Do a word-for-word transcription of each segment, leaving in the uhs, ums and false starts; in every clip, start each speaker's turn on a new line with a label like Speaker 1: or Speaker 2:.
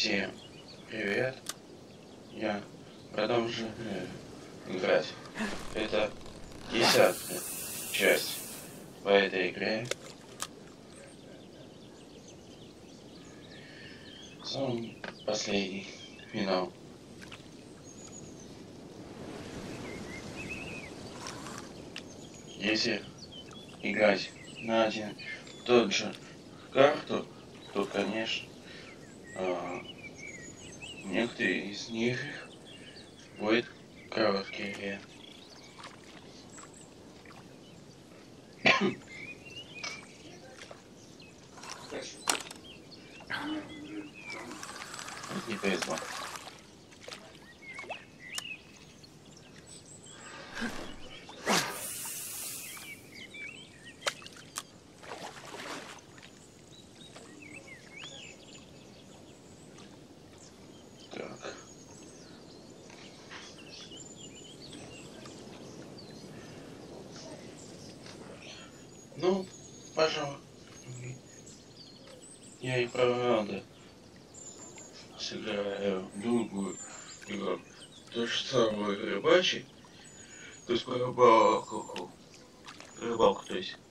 Speaker 1: Всем привет! Я продолжу э, играть. Это десятая часть по этой игре. Самый последний финал. Если играть на один и тот же карту, то, конечно, э, некоторые из них будут короткие. Не повезло. Так. Ну, пожалуй, я и правда сыграю другую игру. То же самое рыбачить, то есть по рыбалку, рыбалку, то есть.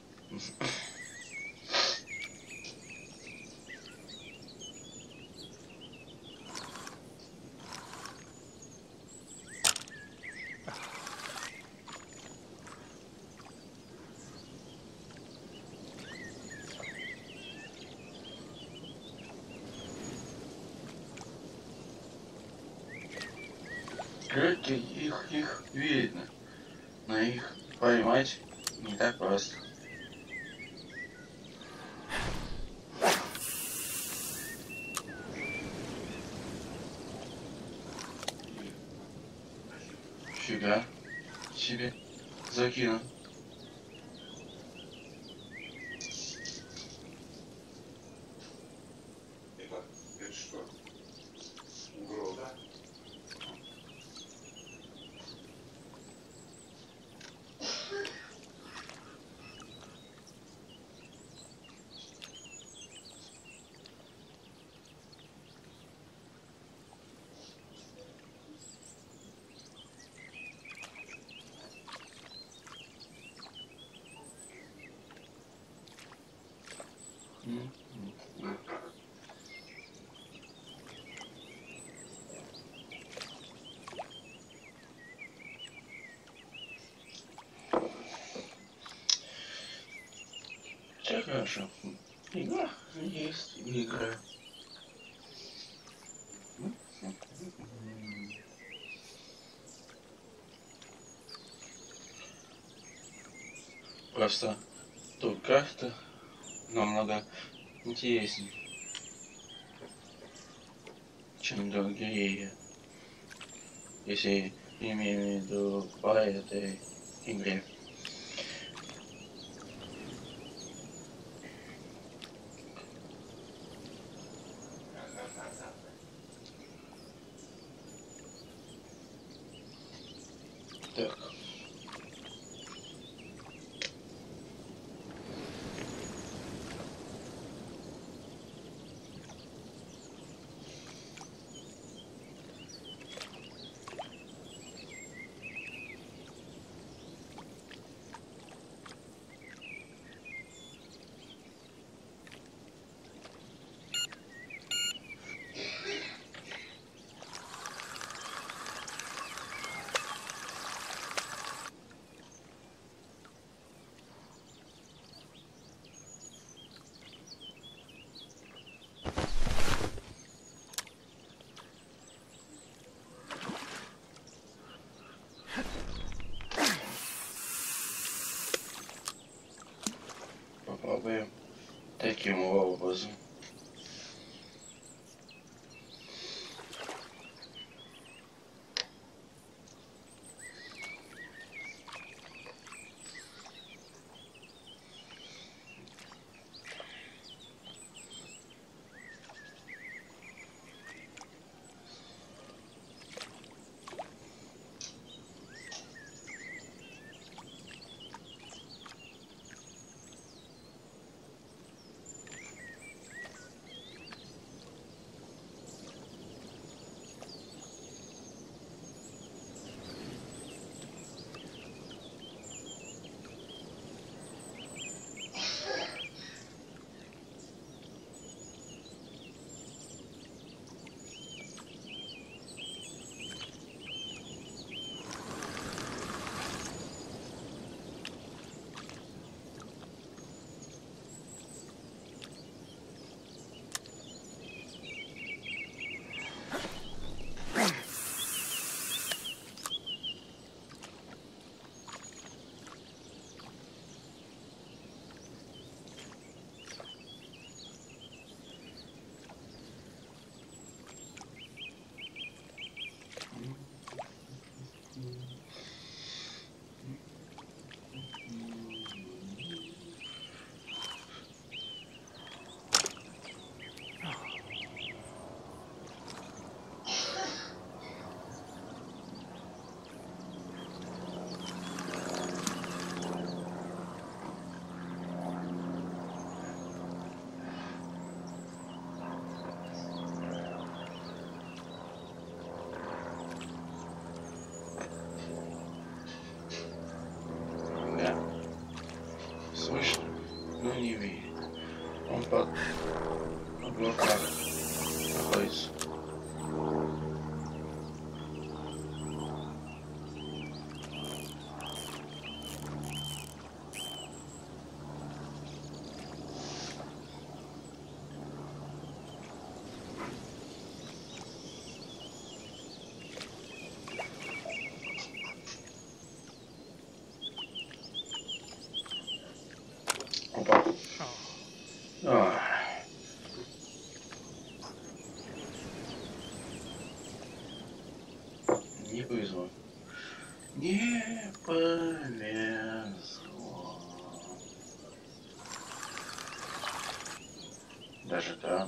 Speaker 1: Крылья их, их видно, но их поймать не так просто. Фига себе закинул.
Speaker 2: Это, это что? Угроза?
Speaker 1: Все хорошо. Игра есть игра. Просто тут карта намного интереснее, чем другие, если имею в виду по этой игре. Так. Попробуем таким образом. под блокадой находится. Опа. А. Не повезло. Не повезло. Даже там.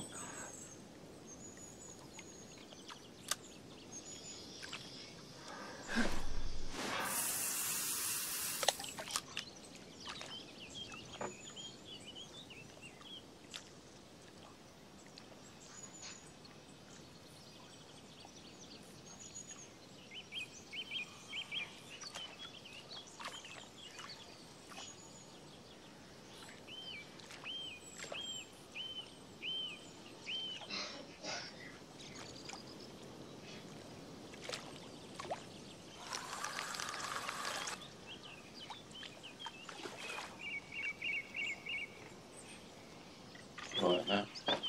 Speaker 1: Ладно.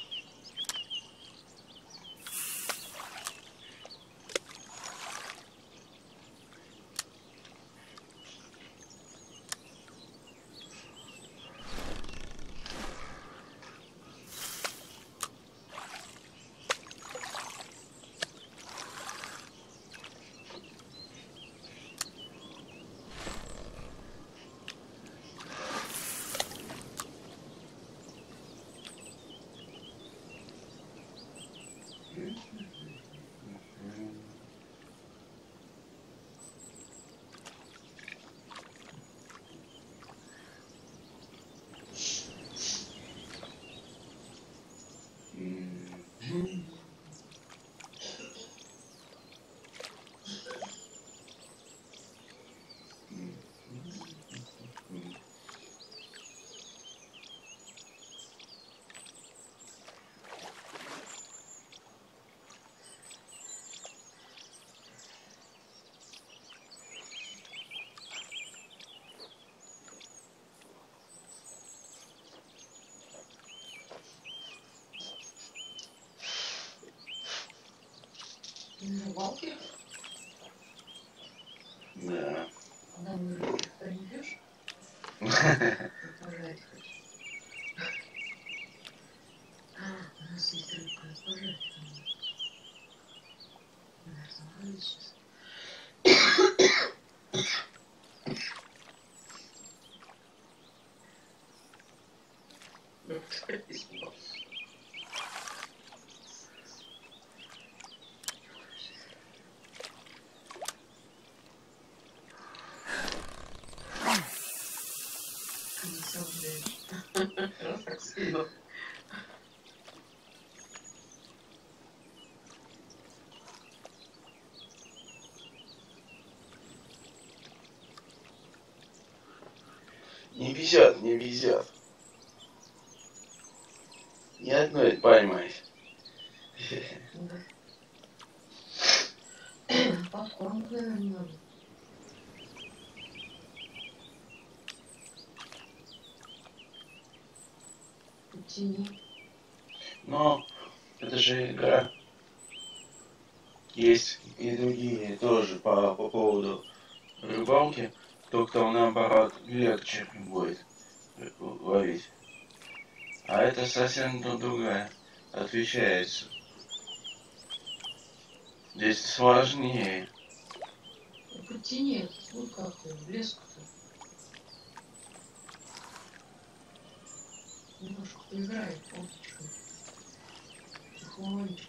Speaker 3: На рыбалке?
Speaker 1: Да.
Speaker 3: Нам рыбки принесешь? Пожарить хочу. У нас есть рыбка, пожарить надо. Наверное, варить сейчас. На самом деле. Раз так сильно.
Speaker 1: Не везет, не везет. Ни одной поймать.
Speaker 3: Подкормку, наверное, надо. Тяни.
Speaker 1: Но это же игра. Есть и другие тоже по, по поводу рыбалки. Только там наоборот легче будет ловить. А это совсем другая. Отвечается. Здесь сложнее.
Speaker 3: Подтяни, вот как ты, леску-то. Немножко поиграет уточкой. Тихонечко.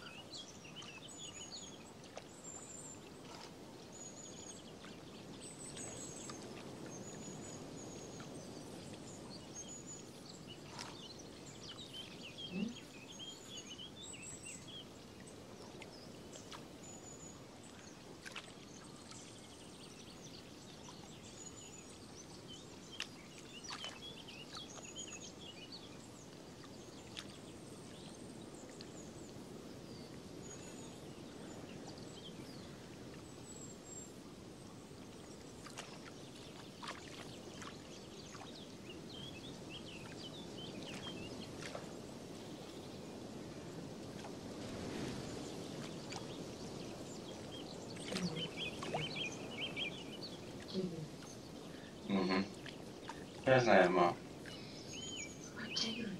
Speaker 1: Я знаю, мам.
Speaker 3: Оттягивай.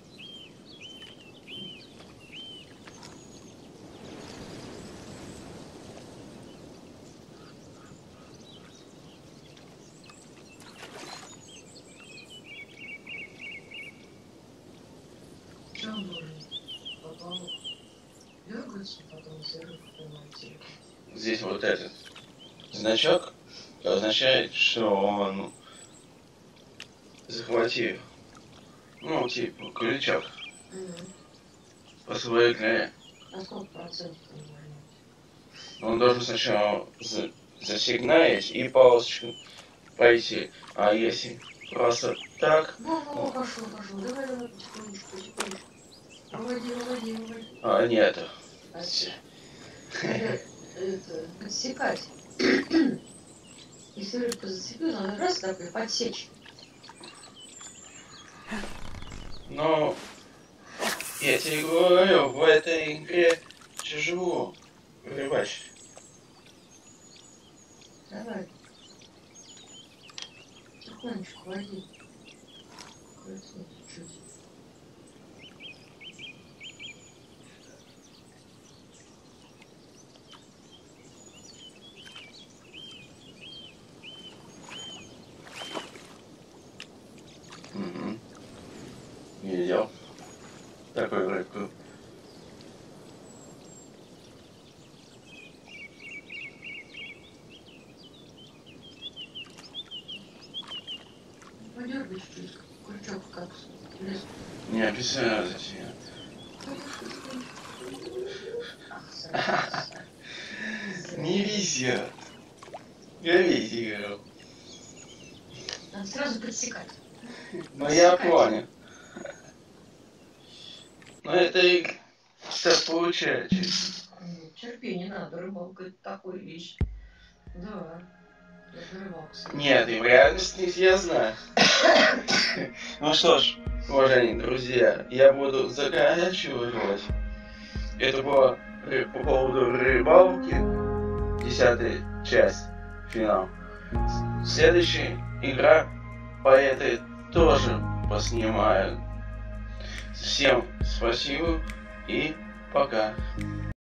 Speaker 3: Чё он должен? Попал. Дергается, потом взрыв поймайте.
Speaker 1: Здесь вот этот значок означает, что он захватил, ну, типа, крючок
Speaker 3: Угу.
Speaker 1: по своей игре.
Speaker 3: А сколько процентов понимаете?
Speaker 1: Он должен сначала за засигналить и полосочку пойти. А если просто так,
Speaker 3: Во-во, пошел, пошел. Давай, давай, потихонечку, потихонечку. Выводи, выводи, выводи.
Speaker 1: а нет.
Speaker 3: А с- Надо, это, подсекать. Если рыбку зацепил, надо раз так и подсечь.
Speaker 1: Но я тебе говорю, в этой игре тяжело рыбачить.
Speaker 3: Давай. Тихонечку води. Крути чуть-чуть.
Speaker 1: Угу. Видел такой рыбку.
Speaker 3: Подергай чуть-чуть. Крючок как лес.
Speaker 1: Не обязательно зачем.
Speaker 3: Ах, сразу.
Speaker 1: Не везет. Я видел.
Speaker 3: Надо сразу подсекать.
Speaker 1: Ну я понял. Но это и так получается.
Speaker 3: М, Терпение надо, рыбалка это такая вещь. Да. Я рыбалка.
Speaker 1: Нет, и в реальности я знаю. Ну что ж, уважаемые друзья, я буду заканчивать. Это было ры- по поводу рыбалки. Десятая часть, финал. Следующая игра по этой тоже поснимаю. Всем спасибо и пока.